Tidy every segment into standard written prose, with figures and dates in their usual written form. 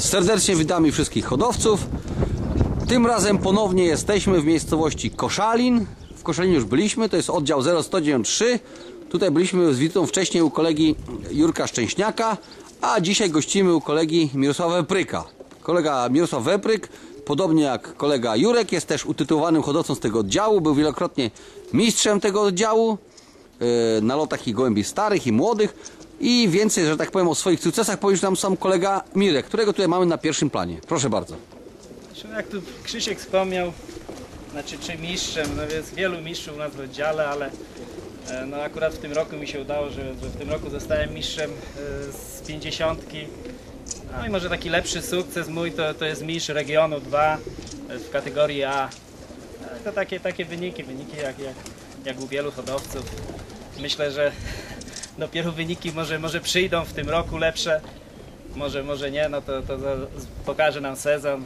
Serdecznie witamy wszystkich hodowców. Tym razem ponownie jesteśmy w miejscowości Koszalin. W Koszalinie już byliśmy, to jest oddział 0193. Tutaj byliśmy z wizytą wcześniej u kolegi Jurka Szczęśniaka, a dzisiaj gościmy u kolegi Mirosława Wepryka. Kolega Mirosław Wepryk, podobnie jak kolega Jurek, jest też utytułowanym hodowcą z tego oddziału. Był wielokrotnie mistrzem tego oddziału na lotach i gołębi starych i młodych. I więcej, że tak powiem, o swoich sukcesach powie nam sam kolega Mirek, którego tutaj mamy na pierwszym planie. Proszę bardzo. Jak tu Krzysiek wspomniał, znaczy czy mistrzem, no jest wielu mistrzów u nas w oddziale, ale no akurat w tym roku mi się udało, że w tym roku zostałem mistrzem z 50. No i może taki lepszy sukces mój to jest mistrz regionu 2 w kategorii A. To takie wyniki jak u wielu hodowców. Myślę, że dopiero wyniki może przyjdą w tym roku lepsze, może nie, no to pokaże nam sezon.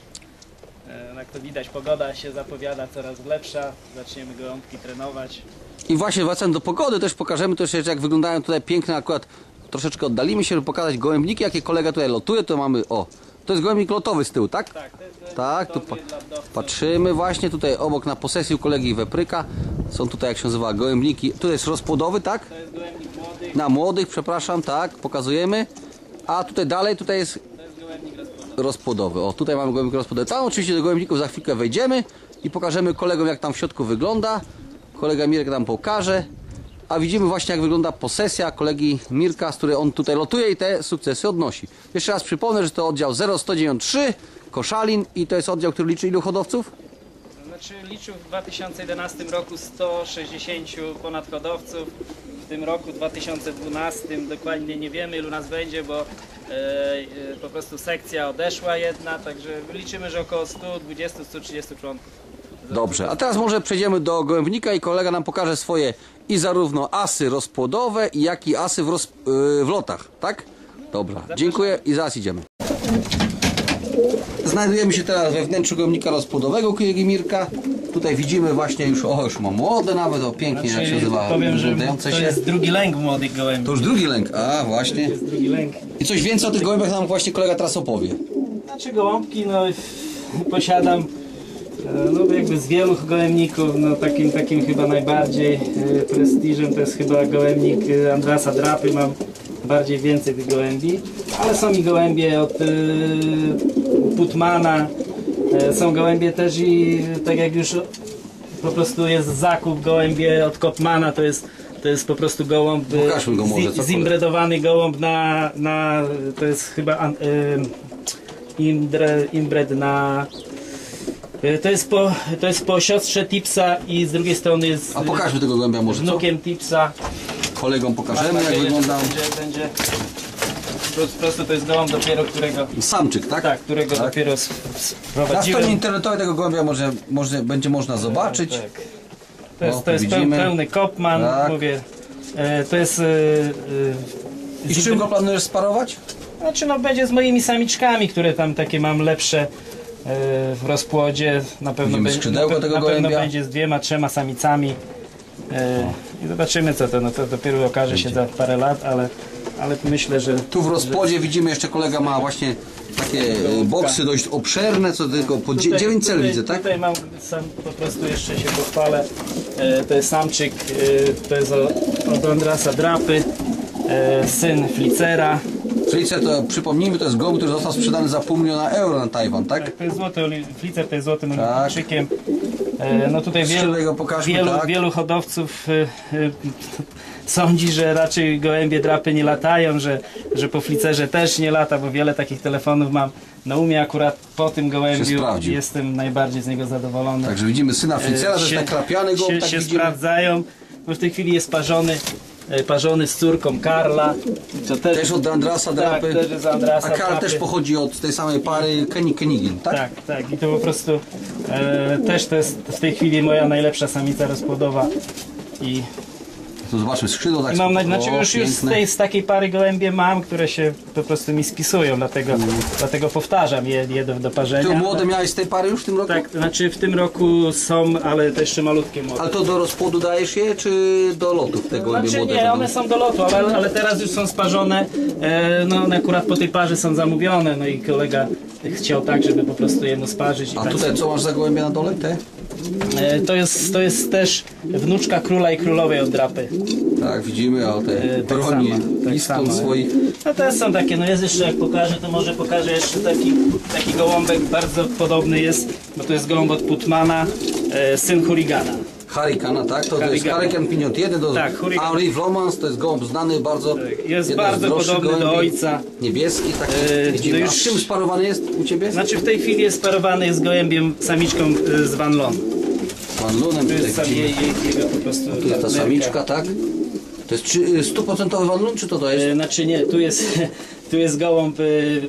Jak to widać, pogoda się zapowiada coraz lepsza, zaczniemy gołąbki trenować. I właśnie wracając do pogody, też pokażemy też jak wyglądają tutaj piękne, akurat troszeczkę oddalimy się, żeby pokazać gołębniki, jakie kolega tutaj lotuje. To mamy, to jest gołębnik lotowy z tyłu, tak? Tak, to jest gołębnik tak, tu patrzymy właśnie tutaj obok na posesji u kolegi Wepryka. Są tutaj, jak się nazywa, gołębniki. Tutaj jest rozpłodowy, tak? To jest gołębnik młodych. Na młodych, przepraszam, tak, pokazujemy. A tutaj dalej, tutaj jest Gołębnik rozpłodowy. O, tutaj mamy gołębnik rozpłodowy. Tam oczywiście do gołębników za chwilkę wejdziemy i pokażemy kolegom, jak tam w środku wygląda. Kolega Mirek nam pokaże. A widzimy właśnie, jak wygląda posesja kolegi Mirka, z której on tutaj lotuje i te sukcesy odnosi. Jeszcze raz przypomnę, że to oddział 0193 Koszalin i to jest oddział, który liczy ilu hodowców? Znaczy liczył w 2011 roku 160 ponad hodowców. W tym roku 2012 dokładnie nie wiemy, ilu nas będzie, bo po prostu sekcja odeszła jedna, także liczymy, że około 120-130 członków. Dobrze, a teraz może przejdziemy do gołębnika i kolega nam pokaże swoje i zarówno asy rozpłodowe, jak i asy w lotach, tak? Dobra, dziękuję i zaraz idziemy. Znajdujemy się teraz we wnętrzu gołębnika rozpłodowego kolegi Mirka. Tutaj widzimy właśnie już ma młode nawet, pięknie jak się nazywa. Powiem, że to jest drugi lęk młodych gołębi. To już drugi lęk, a właśnie. To jest drugi lęk. I coś więcej o tych gołębiach nam właśnie kolega teraz opowie. Znaczy gołąbki, no posiadam no jakby z wielu gołębników, no takim chyba najbardziej prestiżem to jest chyba gołębnik Andrasa Drapy, mam bardziej więcej tych gołębi, ale są i gołębie od Putmana, są gołębie też i tak jak już po prostu jest zakup gołębie od Kopmana, to jest po prostu gołąb, zimbredowany gołąb to jest chyba inbred na... To jest po siostrze Tipsa i z drugiej strony jest... A pokażmy tego gołębia może, wnukiem Tipsa. Kolegom pokażemy, jak wygląda. Będzie po prostu to jest gołąb dopiero, którego... Samczyk, tak? Tak, którego dopiero Na sprowadziłem. stronie internetowej tego gołębia będzie można zobaczyć. Tak. To jest pełny Kopman, tak. Mówię. To jest... I z czym go planujesz sparować? Znaczy no będzie z moimi samiczkami, które tam takie mam lepsze w rozpłodzie. Na pewno będzie z 2-3 samicami. I zobaczymy co to, no to dopiero okaże się za parę lat, ale myślę, że... Tu w rozpłodzie widzimy jeszcze kolega ma właśnie takie boksy dość obszerne, co tylko po 9 cel widzę, tak? Tutaj mam po prostu jeszcze się pochwalę. To jest samczyk, to jest od Andrasa Drapy, syn Flicera. Flicer to przypomnijmy, to jest gołąb, który został sprzedany za $500 000 na Tajwan, tak? Tak, to jest Flicer to jest złotym olimpijczykiem. No tutaj wielu hodowców sądzi, że raczej gołębie drapy nie latają, że po flicerze też nie lata, bo wiele takich telefonów mam na umie. Akurat po tym gołębiu jestem najbardziej z niego zadowolony. Także widzimy syna flicera, to jest nakrapiany gołąb, tak się sprawdzają, bo w tej chwili jest parzony z córką Karla. Też od Andrasa Drapy. Tak, też jest Andrasa A Karl też pochodzi od tej samej pary Kenigin, tak? Tak, tak. I to po prostu też to jest w tej chwili moja najlepsza samica rozpłodowa. To zobaczmy skrzydło, tak I mam spoko- znaczy już piękne. z takiej pary gołębie mam, które się po prostu mi spisują, dlatego powtarzam je do parzenia. Ty młode miałeś z tej pary już w tym roku? Tak, to znaczy w tym roku są, ale to jeszcze malutkie młode. Ale to do rozpłodu dajesz je, czy do lotów te gołębie Znaczy młode? nie, będą? one są do lotu, ale teraz już są sparzone, no one akurat po tej parze są zamówione, no i kolega chciał tak, żeby po prostu jedno sparzyć. I A tak. tutaj co masz za gołębie na dole? Te? To jest też wnuczka króla i królowej od drapy. Tak, widzimy, a te Tak broni samo, tak listą samo. swoich. No te są takie, no jest jeszcze jak pokażę, to może pokażę jeszcze taki gołąbek, bardzo podobny jest, bo to jest gołąb od Putmana, syn Hurrigana. Hurricana, tak? To jest Hurricane. Hurricane Pinot 1, to Tak, Hurricane. Henri Vlomans, to jest gołąb znany bardzo. Tak, jest jeden z bardzo droższych podobny do gołębi. ojca. Niebieski, taki. to A już- z czym sparowany jest u Ciebie? Znaczy w tej chwili jest sparowany z gołębiem, samiczką z Van Loon. Pan Lunem, To tutaj jest sam widzimy. jego po prostu Tu jest ta partnerka. samiczka, tak? To jest 100% Van Loon, czy to jest? Znaczy nie, tu jest gołąb,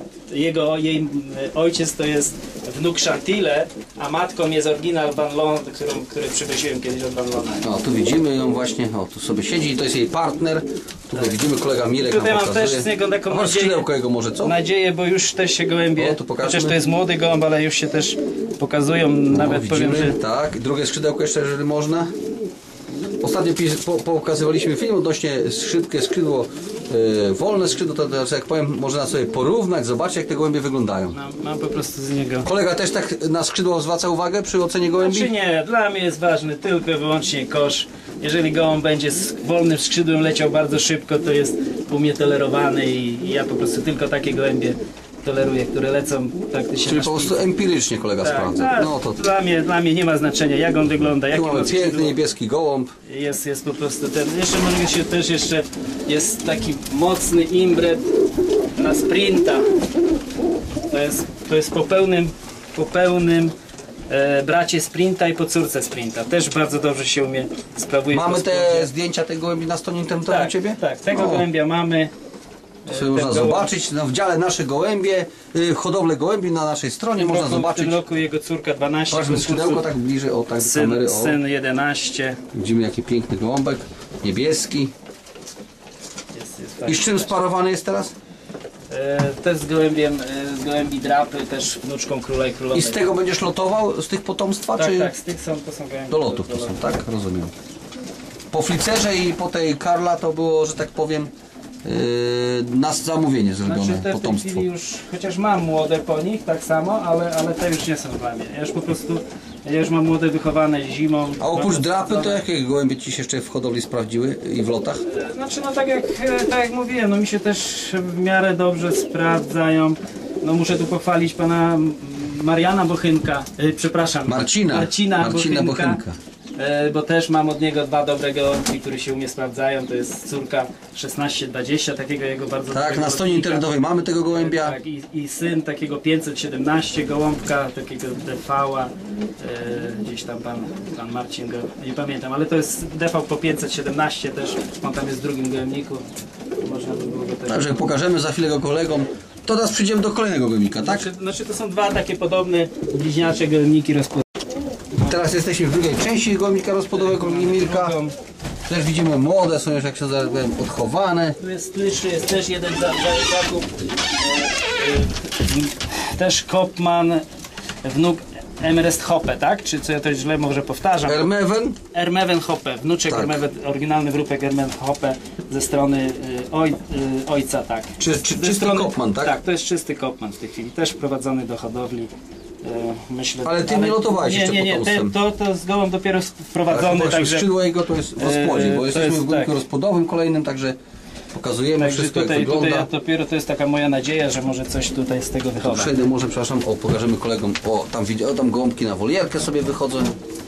jej ojciec to jest wnuk Chantille, a matką jest oryginal Van Loon, który przywoziłem kiedyś od Van Loona. O, tu widzimy ją właśnie, o, tu sobie siedzi i to jest jej partner. Tutaj widzimy, kolega Mirek Tutaj nam mam pokazuje. też z niego taką A masz nadzieję. skrzydełko jego może, co? Nadzieję, bo już też się gołębie, O, tu pokażmy. chociaż to jest młody gołąb, ale już się też pokazują, nawet powiem, Widzimy, że tak. I drugie skrzydełko jeszcze, jeżeli można. Ostatnio pokazywaliśmy film odnośnie skrzydło, wolne skrzydło, to teraz, jak powiem, można sobie porównać, zobaczyć jak te gołębie wyglądają. mam po prostu z niego. Kolega też tak na skrzydło zwraca uwagę przy ocenie gołębi? Czy nie, dla mnie jest ważny tylko i wyłącznie kosz. Jeżeli gołąb będzie z wolnym skrzydłem leciał bardzo szybko, to jest u mnie tolerowany i ja po prostu tylko takie gołębie toleruję, które lecą praktycznie Czyli na po prostu szpicy. empirycznie kolega Tak, sprawdza. tak, No to dla mnie nie ma znaczenia, jak on wygląda, tu jaki mamy ma skrzydło. piękny niebieski gołąb. Jest po prostu ten. Jeszcze mogę się też jeszcze jest taki mocny imbret na sprinta. To jest po pełnym bracie sprinta i po córce sprinta. Też bardzo dobrze się umie sprawuje. Mamy po te sporcie. zdjęcia tej gołębi na stronie internetowej tak, u Ciebie? Tak, tego O. gołębia mamy. To sobie można Ten gołąb. zobaczyć w dziale nasze gołębie, hodowlę gołębi na naszej stronie, można W zobaczyć. tym roku jego córka 12, Zobaczmy skrzydełko tak bliżej, o tak do kamery, o. syn 11. Widzimy jaki piękny gołąbek, niebieski. I z czym sparowany jest teraz? Też z gołębi drapy, też wnuczką króla i królowej. I z tego będziesz lotował, z tych potomstwa, Tak, czy tak, z tych to są gołębie. do lotów to są, tak? Rozumiem. Po flicerze i po tej Karla to było, że tak powiem, na zamówienie zrobione Znaczy te w tej potomstwo. chwili już, chociaż mam młode po nich, tak samo, ale te już nie są dla mnie. Ja już mam młode wychowane zimą. A oprócz Mam- drapy, to jakie gołębie Ci się jeszcze w hodowli sprawdziły i w lotach? Znaczy no tak jak mówiłem, no mi się też w miarę dobrze sprawdzają. No muszę tu pochwalić pana Mariana Bochynka, przepraszam. Marcina Bochynka. Bo też mam od niego dwa dobre gołąbki, które się u mnie sprawdzają. To jest córka 1620, takiego jego bardzo Tak, dobrego na stronie gołąbnika. internetowej mamy tego gołębia. Tak, i syn takiego 517 gołąbka, takiego DV-a, gdzieś tam pan Marcin go, nie pamiętam, ale to jest DV po 517 też, on tam jest w drugim gołębniku, można by było go też... Także pokażemy za chwilę go kolegom. To teraz przyjdziemy do kolejnego gołębnika, tak? Znaczy to są dwa takie podobne bliźniacze gołębniki rozpłodowe. Teraz jesteśmy w drugiej części gołębnika rozpłodowego Milka. Też widzimy młode, są już jak się zaraz odchowane. Tu jest też jeden zakup, też Kopman, wnuk Emerest Hoppe, tak? Czy co ja to źle może powtarzam? Ermewen, Hoppe, wnuczek Tak. oryginalny wróbek Ermewen Hoppe ze strony ojca, tak. czysty Kopman, tak? Tak, to jest czysty Kopman w tej chwili, też wprowadzony do hodowli. Myślę, Ale ty nie lotowałeś jeszcze potomstwem. to z gołąb dopiero wprowadzony, tak, także skrzydło jego to jest w rozpłodzie, bo to jesteśmy jest, w gołębniku tak. rozpłodowym kolejnym, także pokazujemy wszystko jak tutaj wygląda. dopiero to jest taka moja nadzieja, że może coś tutaj z tego wychować. Przejdę może, przepraszam, pokażemy kolegom, tam gołąbki na wolierkę sobie wychodzą.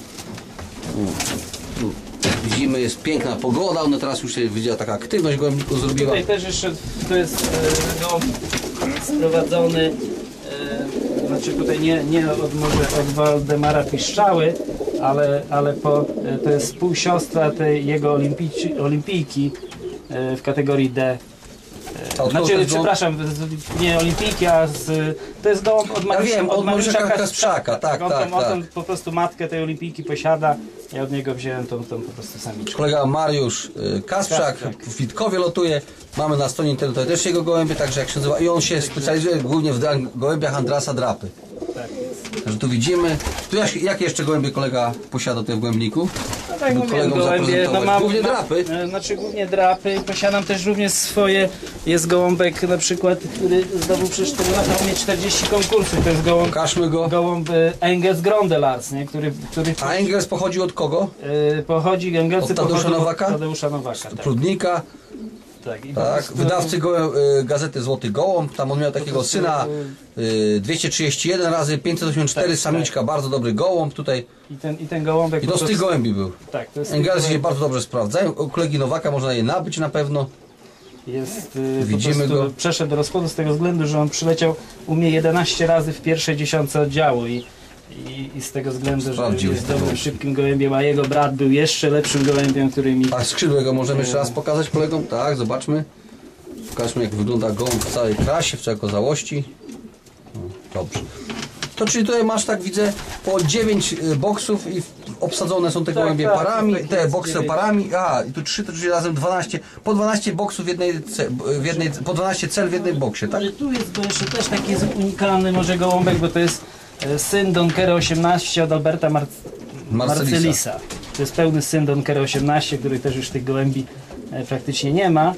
Tu widzimy, jest piękna pogoda, one teraz już się widziała taka aktywność gołębniku zrobiła. Tutaj też jeszcze to jest gołąb sprowadzony, znaczy tutaj nie może od Waldemara Piszczały, ale to jest współsiostra tej jego olimpijki w kategorii D. Znaczy, przepraszam, nie olimpijki, a to jest gołąb od Mariusza Kasprzaka, tak. On po prostu matkę tej olimpijki posiada. Ja od niego wziąłem tą po prostu samiczkę. Kolega Mariusz Kasprzak w Witkowie lotuje. Mamy na stronie internetowej też jego gołębie, także jak się nazywa. I on się specjalizuje głównie w gołębiach Andrasa Drapy. Tak jest. Także tu widzimy. Tu jakie jeszcze gołębie kolega posiada tutaj w gołębniku? No tak mówię, gołębie, głównie drapy. Znaczy głównie drapy i posiadam też również swoje. Jest gołąbek na przykład, który zdobył przez 4 lata u mnie 40 konkursów. To jest gołąb. Pokażmy go. Gołąb Engels Grondelars, nie? Który A Engels pochodzi od kogo? Pochodzi Engelsy od Tadeusza Nowaka? Od Tadeusza Nowaka, tak. Prudnika. Tak, i Tak, wydawcy gazety Złoty Gołąb, tam on miał takiego syna 231 razy 584 samiczka, bardzo dobry gołąb tutaj. I ten gołąbek. I to z tych gołębi był. Tak, to jest Engelsy się bardzo dobrze sprawdzają. U kolegi Nowaka można je nabyć na pewno. Widzimy go. Przeszedł do rozpłodu z tego względu, że on przyleciał u mnie 11 razy w pierwszej dziesiątce oddziału i z tego względu, że jest dobrym, szybkim gołębiem, a jego brat był jeszcze lepszym gołębiem, który mi... A skrzydło go możemy jeszcze raz pokazać kolegom? Tak, zobaczmy. Pokażmy, jak wygląda gołąb w całej krasie, w całej okazałości. Dobrze. To czyli tutaj masz, tak widzę, po 9 boksów i obsadzone są te gołębie parami, te boksy 9. Parami, i tu 3, to czyli razem 12, po 12 boksów po 12 cel w jednej boksie, tak? Ale tu jest jeszcze też taki unikalny może gołąbek, bo to jest syn Donkera 18 od Alberta Marcelisa. To jest pełny syn Donkera 18, który też już tych gołębi praktycznie nie ma.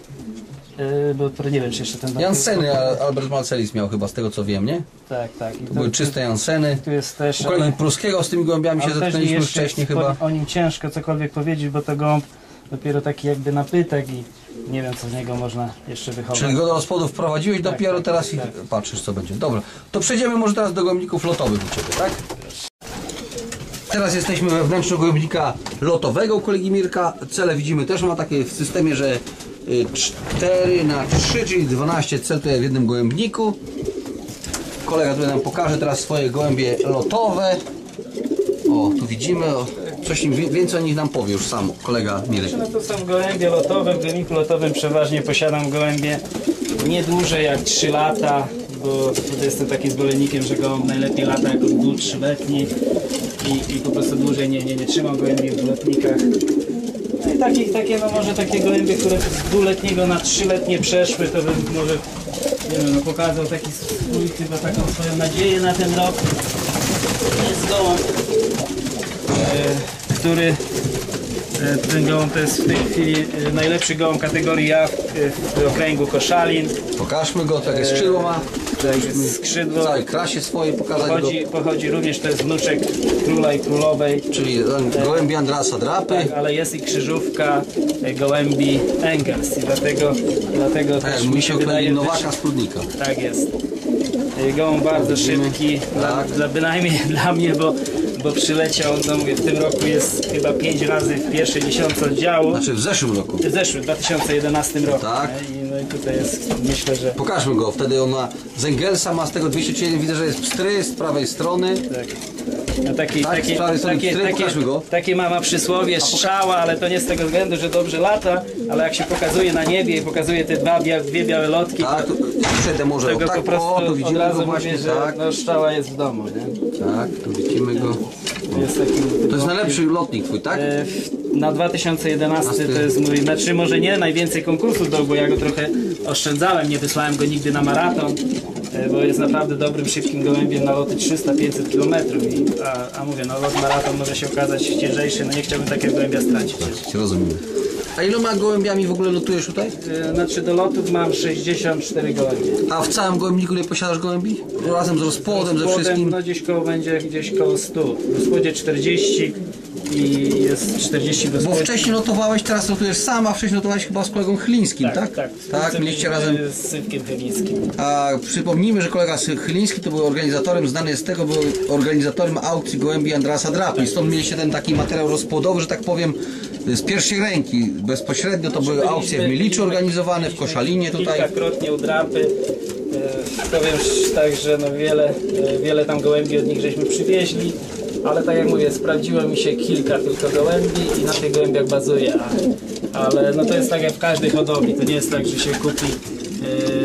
Bo nie wiem, czy jeszcze ten... Janseny Albert Marcelis miał chyba, z tego co wiem, nie? Tak. I to były czyste Janseny. Tu jest też... U kolegi Pruskiego z tymi gołębiami się zetknęliśmy wcześniej chyba. O nim ciężko cokolwiek powiedzieć, bo to gołąb dopiero taki jakby nabytek i nie wiem, co z niego można jeszcze wychować. Czyli go do rozpłodu wprowadziłeś dopiero teraz i patrzysz, co będzie. Dobra, to przejdziemy może teraz do gołębników lotowych u Ciebie, tak? Teraz jesteśmy we wnętrzu gołębnika lotowego u kolegi Mirka. Cele widzimy też ma takie w systemie, że 4×3, czyli 12 cel tutaj w jednym gołębniku. Kolega tutaj nam pokaże teraz swoje gołębie lotowe. O, tu widzimy, coś więcej o nich nam powie już sam kolega Mirek. No to są gołębie lotowe, w gołębniku lotowym przeważnie posiadam gołębie nie dłużej jak 3 lata, bo jestem takim zwolennikiem, że gołąb najlepiej lata jako 2-3-letni i po prostu dłużej nie trzymam gołębi w lotnikach. No i takie no może takie gołębie, które z 2-letniego na 3-letnie przeszły, to bym może nie wiem, no pokazał taki swój, chyba taką swoją nadzieję na ten rok. Jest gołąb, który ten gołąb to jest w tej chwili najlepszy gołąb kategorii A w okręgu Koszalin. Pokażmy go, takie skrzydło ma. Skrzydło. W całej krasie swojej pokazać pochodzi również, to jest wnuczek króla i królowej. Czyli gołębi Andrasa Drapy. Tak, ale jest i krzyżówka gołębi Engels i dlatego też mi się wydaje... Nowaka z Prudnika. Tak jest. Gołąb bardzo szybki, bynajmniej dla mnie, bo przyleciał, no mówię, w tym roku jest chyba 5 razy w pierwszej dziesiątce oddziału. Znaczy w zeszłym roku. W 2011 roku. Tak. No i tutaj jest, myślę, że... Pokażmy go, wtedy on ma z Engelsa, ma z tego 201, widzę, że jest pstry z prawej strony. Tak. No takie ma przysłowie strzała, ale to nie z tego względu, że dobrze lata, ale jak się pokazuje na niebie i pokazuje te dwie białe lotki, tak, to przejdę może tak, po prostu tu widzimy od razu go właśnie, mówię, że tak. No, strzała jest w domu, nie? Tak, tu widzimy go. To jest najlepszy lotnik twój, tak? Na 2011 to jest mój, znaczy może nie najwięcej konkursów dał, bo ja go trochę oszczędzałem, nie wysłałem go nigdy na maraton, bo jest naprawdę dobrym, szybkim gołębiem na loty 300-500 km. A mówię, no lot maraton może się okazać ciężejszy, no nie chciałbym takiego gołębia stracić. Rozumiem. A iloma gołębiami w ogóle lotujesz tutaj? Znaczy do lotów mam 64 gołębie. A w całym gołębniku nie posiadasz gołębi? Razem z rozpłodem, ze wszystkim? No gdzieś koło 100. W rozpłodzie 40 i jest 40 w rozpłodzie. Bo wcześniej lotowałeś, teraz lotujesz sam, a wcześniej lotowałeś chyba z kolegą Chylińskim, tak? Tak, mieliście razem... z Sylwkiem Chylińskim. A przypomnijmy, że kolega Chyliński to był organizatorem, znany jest z tego, był organizatorem aukcji gołębi Andrasa Drapy. Stąd mieliście ten taki materiał rozpłodowy, że tak powiem, z pierwszej ręki, bezpośrednio to były aukcje w Miliczu organizowane, w Koszalinie tutaj. Kilkakrotnie u Drapy. Powiem tak, że no wiele tam gołębi od nich żeśmy przywieźli, ale tak jak mówię, sprawdziło mi się kilka tylko gołębi i na tych gołębiach bazuję, ale no to jest tak jak w każdej hodowli, to nie jest tak, że się kupi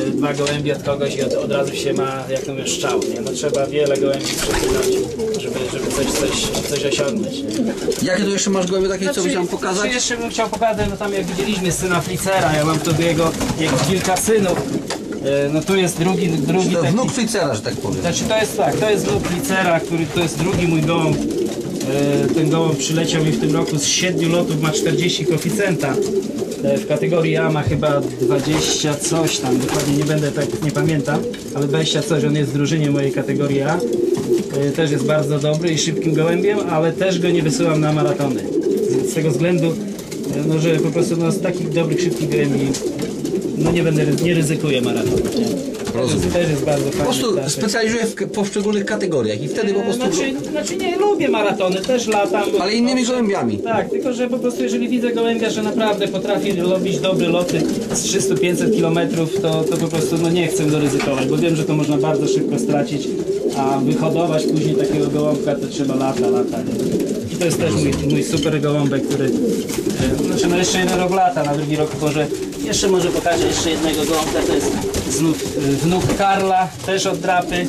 2 gołębie od kogoś i od razu się ma, jak to mówię, strzał, nie? No trzeba wiele gołębi przepłynąć, żeby coś osiągnąć, nie? Jakie tu jeszcze masz gołębie takie, co byś nam pokazać? Jeszcze bym chciał pokazać, no tam jak widzieliśmy syna Flicera, ja mam tu jego kilka synów. No tu jest drugi To taki, wnuk Flicera, że tak powiem. znaczy to jest tak, to jest wnuk Flicera, który to jest drugi mój gołąb. Ten gołąb przyleciał mi w tym roku z 7 lotów, ma 40 koeficjenta. W kategorii A ma chyba 20 coś tam, dokładnie nie będę tak, nie pamiętam, ale 20 coś, on jest w drużynie mojej kategorii A. Też jest bardzo dobry i szybkim gołębiem, ale też go nie wysyłam na maratony. Z tego względu, no, że po prostu no, z takich dobrych, szybkich gołębi no nie ryzykuję maratonu. Rozumiem. Też jest bardzo fajny. Po prostu ptaszek. specjalizuję w poszczególnych kategoriach i wtedy po prostu... Znaczy nie lubię maratony, też latam. Ale innymi gołębiami. Tak, tylko że po prostu jeżeli widzę gołębia, że naprawdę potrafi robić dobre loty z 300-500 km, to po prostu no nie chcę go ryzykować, bo wiem, że to można bardzo szybko stracić, a wyhodować później takiego gołąbka to trzeba lata. Nie? I to jest też mój super gołąbek, który znaczy no jeszcze jeden rok lata, na drugi rok może jeszcze pokażę jeszcze jednego gołąbka, to jest wnuk Karla, też od drapy.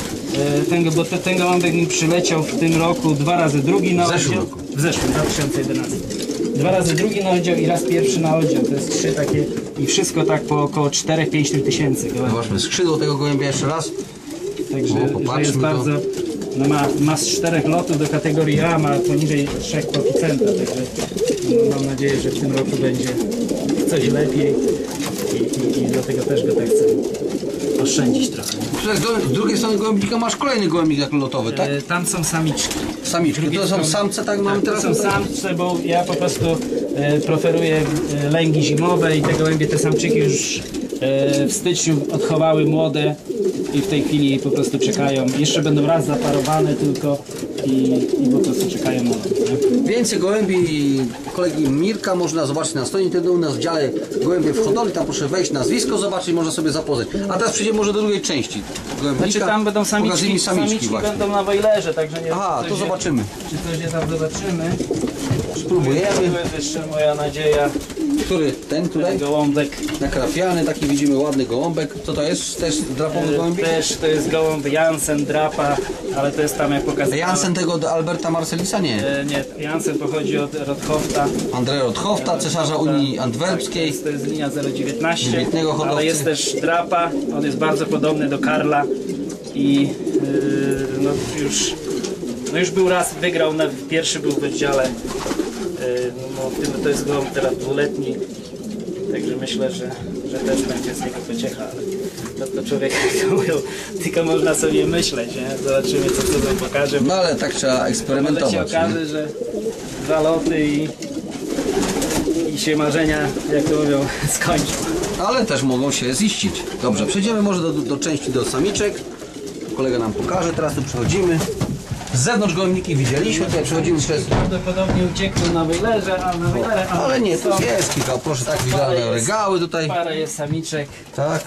Ten gołąbek mi przyleciał w tym roku 2 razy drugi na oddział. W zeszłym, 2011. 2 razy drugi na oddział i raz pierwszy na oddział. To jest 3 takie i wszystko tak po około 4-5 tysięcy. Zobaczmy skrzydło tego gołębia jeszcze raz. Także że jest bardzo, no ma z 4 lotów do kategorii A, ma poniżej 3 koeficjenta, także no, mam nadzieję, że w tym roku będzie coś lepiej i dlatego też go tak chcę oszczędzić trochę. Z drugiej strony gołębnika masz kolejny gołębnik jak lotowy, tak? Tam są samiczki. Samiczki, to są samce, tak mamy teraz? To są samce, bo ja po prostu preferuję lęgi zimowe i te gołębie, te samczyki już w styczniu odchowały młode i w tej chwili po prostu czekają. Jeszcze będą raz zaparowane tylko i po prostu czekają na lot. Więcej gołębi kolegi Mirka można zobaczyć na stronie internetowej, u nas w dziale gołębie w hodowli, tam proszę wejść, nazwisko zobaczyć, można sobie zapoznać. A teraz przejdziemy może do drugiej części gołębnika. Znaczy tam będą Pokaż mi samiczki właśnie. będą na wojlerze, także nie. Aha, to zobaczymy. Czy coś je tam zobaczymy? Spróbujemy. To jest jeszcze moja nadzieja. Który? Ten tutaj? Gołąbek. Nakrapiany, taki widzimy ładny gołąbek. Co to jest? Też drapowy gołębik? Też to jest gołąb Jansen drapa, ale to jest tam jak pokazałem. Jansen tego od Alberta Marcelisa? Nie. Nie, Jansen pochodzi od Rothofta. André Rothofta, cesarza Unii Antwerpskiej. To jest linia 019, Wybitnego hodowcy. ale jest też drapa, on jest bardzo podobny do Karla i no już był raz, wygrał, pierwszy był w oddziale, to jest gołąb teraz 2-letni, także myślę, że też będzie z niego pociecha, ale to człowiek jak mówią, tylko można sobie myśleć, nie? Zobaczymy co sobie pokaże. No ale tak trzeba Może eksperymentować. się okaże, że 2 loty i się marzenia, jak to mówią, skończą. Ale też mogą się ziścić. Dobrze, przejdziemy może do części do samiczek. Kolega nam pokaże, teraz tu przechodzimy. Z zewnątrz gołębniki widzieliśmy, tutaj przechodzimy przez... Prawdopodobnie uciekły na wejlerze, Ale nie, tu jest kilka, proszę, tak widziane regały tutaj. Parę jest samiczek. Tak.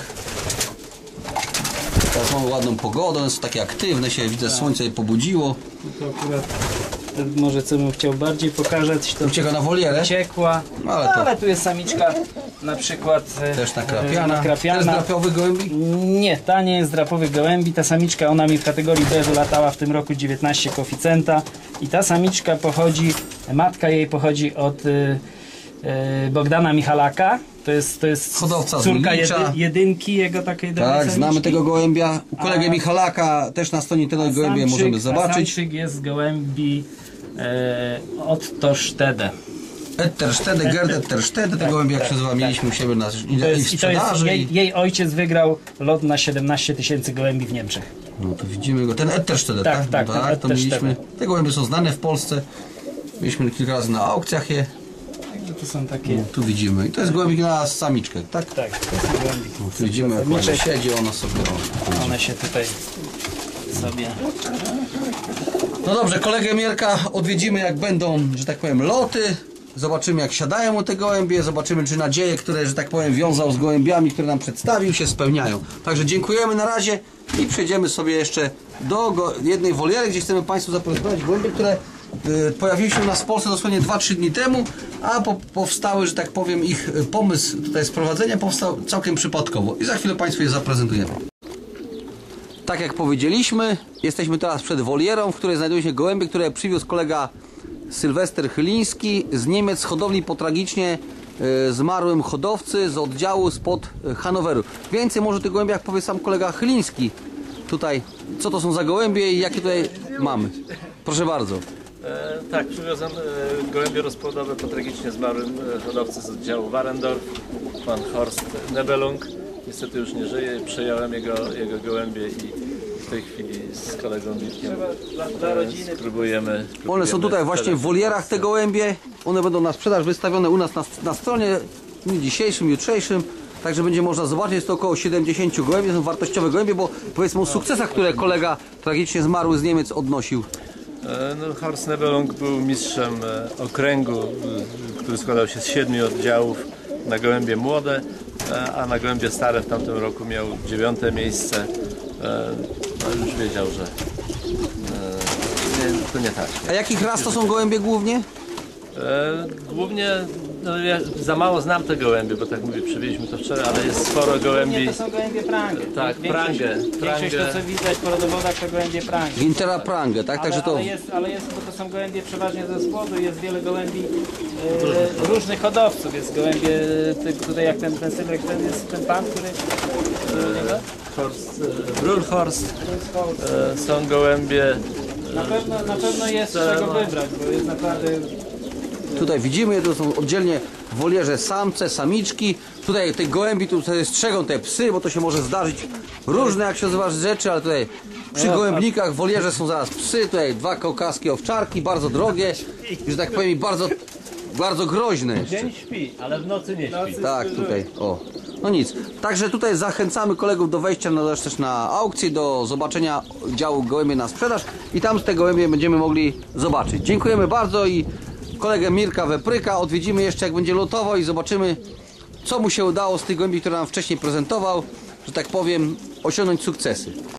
Teraz mamy ładną pogodę, one są takie aktywne, się widzę, słońce je pobudziło. To akurat może co bym chciał bardziej pokazać, to Ucieka na wolierę. uciekła, No, ale to- tu jest samiczka na przykład Też nakrapiana. To jest nakrapiana. drapiowy gołębi? Nie, ta nie jest drapowych gołębi, ta samiczka, ona mi w kategorii B wylatała w tym roku 19 koeficjenta i ta samiczka pochodzi, matka jej pochodzi od Bogdana Michalaka, to jest Hodowca z córka Ulicza. jedynki jego takiej dobrej Tak, samiczki. znamy tego gołębia. U kolegi Michalaka też na stronie tego gołębia możemy zobaczyć. Samczyk jest z gołębi Otto Stede. Etterstede, Gerd Etterstede, tego gołębia jak się nazywa, mieliśmy u siebie na sprzedaży. Jej ojciec wygrał lot na 17 tysięcy gołębi w Niemczech. No to widzimy go, ten Etterstede, tak? Tak, No ten to Etterstede. mieliśmy. Te gołębie są znane w Polsce. Mieliśmy kilka razy na aukcjach je. Także to są takie... Tu widzimy. I to jest gołębik na samiczkę, tak? Tak, to są gołębi. Tu widzimy jak ładnie siedzi, ona sobie... One się tutaj sobie... No dobrze, kolegę Mierka odwiedzimy jak będą, że tak powiem, loty. Zobaczymy jak siadają u te gołębie, zobaczymy czy nadzieje, które, że tak powiem, wiązał z gołębiami, które nam przedstawił, się spełniają. Także dziękujemy na razie i przejdziemy sobie jeszcze do jednej woliery, gdzie chcemy Państwu zaprezentować gołębie, które pojawiły się u nas w Polsce dosłownie 2-3 dni temu, a powstały, że tak powiem, ich pomysł tutaj sprowadzenia powstał całkiem przypadkowo i za chwilę Państwu je zaprezentujemy. Tak jak powiedzieliśmy, jesteśmy teraz przed wolierą, w której znajdują się gołębie, które przywiózł kolega Sylwester Chyliński z Niemiec, z hodowli po tragicznie zmarłym hodowcy z oddziału spod Hanoweru. Więcej może o tych gołębiach powie sam kolega Chyliński. Tutaj, co to są za gołębie i jakie tutaj mamy. Proszę bardzo. Tak, przywiozłem gołębie rozpłodowe po tragicznie zmarłym hodowcy z oddziału Warendorf, pan Horst Nebelung. Niestety już nie żyje, przejąłem jego gołębie i w tej chwili z kolegą Mirkiem spróbujemy. One są tutaj właśnie w wolierach, te gołębie. One będą na sprzedaż wystawione u nas na stronie w dniu dzisiejszym, jutrzejszym. Także będzie można zobaczyć, jest to około 70 gołębi, to są wartościowe gołębie, bo powiedzmy o sukcesach, które kolega tragicznie zmarły z Niemiec odnosił. No, Horst Nebelung był mistrzem okręgu, który składał się z 7 oddziałów na gołębie młode, a na gołębie stare w tamtym roku miał 9. miejsce. No, już wiedział, że to nie tak. A jakich ras to są gołębie głównie? Głównie no, ja za mało znam te gołębie, bo tak mówię, przywieźliśmy to wczoraj, ale jest sporo gołębi. To są gołębie Prange. Tak, Prange. Większość to co widać po rodowodach to gołębie Prange. Gintera Prange, tak? Także to... ale jest, bo to są gołębie przeważnie ze spłodu, jest wiele gołębi różnych hodowców. Jest gołębie, tutaj jak ten Sylwek, ten jest ten pan, który... Brunhorst, są gołębie. Na pewno jest z czego wybrać, bo jest naprawdę... Tutaj widzimy, to są oddzielnie w wolierze samce, samiczki. Tutaj te gołębi tutaj strzegą te psy, bo to się może zdarzyć różne, jak się nazywa, rzeczy, ale tutaj przy gołębnikach w wolierze są zaraz psy, tutaj 2 kaukaskie owczarki, bardzo drogie, że tak powiem, bardzo groźne jeszcze. Dzień śpi, ale w nocy nie śpi. Tak, tutaj, o. No nic. Także tutaj zachęcamy kolegów do wejścia też na aukcję, do zobaczenia działu gołębie na sprzedaż i tam te gołębie będziemy mogli zobaczyć. Dziękujemy bardzo i kolegę Mirka Wepryka odwiedzimy jeszcze, jak będzie lotował i zobaczymy, co mu się udało z tych gołębi, które nam wcześniej prezentował, że tak powiem, osiągnąć sukcesy.